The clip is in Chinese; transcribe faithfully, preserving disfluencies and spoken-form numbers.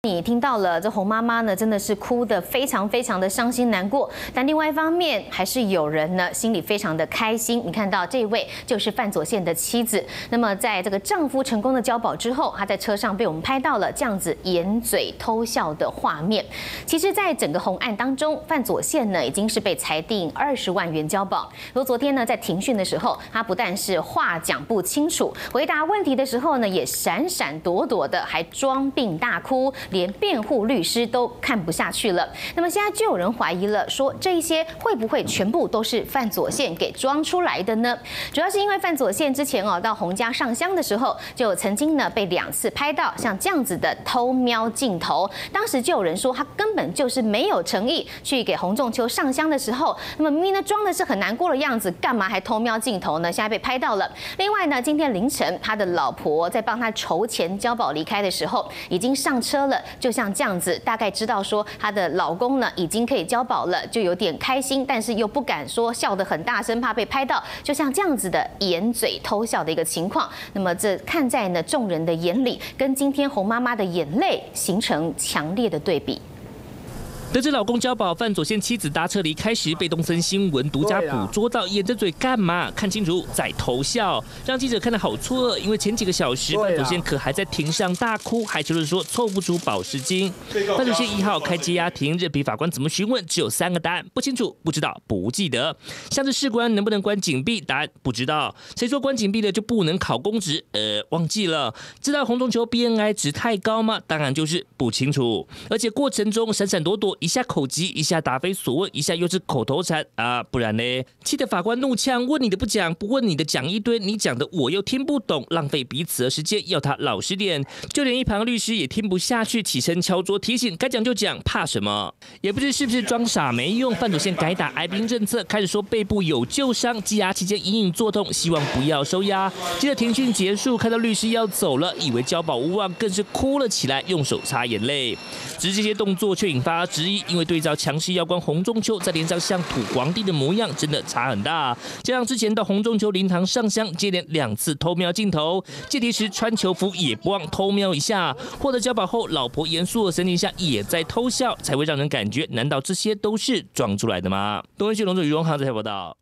你听到了，这洪妈妈呢，真的是哭得非常非常的伤心难过。但另外一方面，还是有人呢心里非常的开心。你看到这位就是范左宪的妻子。那么在这个丈夫成功的交保之后，她在车上被我们拍到了这样子掩嘴偷笑的画面。其实，在整个洪案当中，范左宪呢已经是被裁定二十万元交保。如昨天呢在庭讯的时候，他不但是话讲不清楚，回答问题的时候呢也闪闪躲躲的，还装病大哭。 连辩护律师都看不下去了。那么现在就有人怀疑了，说这一些会不会全部都是范左宪给装出来的呢？主要是因为范左宪之前哦到洪家上香的时候，就曾经呢被两次拍到像这样子的偷瞄镜头。当时就有人说他根本就是没有诚意去给洪仲丘上香的时候，那么明明呢装的是很难过的样子，干嘛还偷瞄镜头呢？现在被拍到了。另外呢，今天凌晨他的老婆在帮他筹钱交保离开的时候，已经上车了。 就像这样子，大概知道说她的老公呢已经可以交保了，就有点开心，但是又不敢说笑得很大声，怕被拍到。就像这样子的掩嘴偷笑的一个情况。那么这看在呢众人的眼里，跟今天洪妈妈的眼泪形成强烈的对比。 得知老公交保，范左宪妻子搭车离开时，被东森新闻独家捕捉到掩着嘴干嘛？看清楚，在偷笑，让记者看得好错愕。因为前几个小时，范左宪可还在庭上大哭，还求着说凑不出保释金。范左宪一号开羁押庭，任凭法官怎么询问，只有三个答案：不清楚、不知道、不记得。像是士官能不能关禁闭，答案不知道。谁说关禁闭的就不能考公职？呃，忘记了。知道洪仲丘 B N I 值太高吗？当然就是不清楚。而且过程中闪闪躲躲。 一下口急，一下答非所问，一下又是口头禅啊，不然呢？气得法官怒呛：问你的不讲，不问你的讲一堆，你讲的我又听不懂，浪费彼此的时间，要他老实点。就连一旁律师也听不下去，起身敲桌提醒：该讲就讲，怕什么？也不知是不是装傻没用，范左宪改打哀兵政策，开始说背部有旧伤，羁押期间隐隐作痛，希望不要收押。接着庭讯结束，看到律师要走了，以为交保无望，更是哭了起来，用手擦眼泪。只是这些动作却引发质疑。 因为对照强势要官洪仲丘在脸上像土皇帝的模样，真的差很大。加上之前到洪仲丘灵堂上香，接连两次偷瞄镜头，借题时穿囚服也不忘偷瞄一下。获得交保后，老婆严肃的神情下也在偷笑，才会让人感觉，难道这些都是装出来的吗？东森新闻记者于荣航在台报道。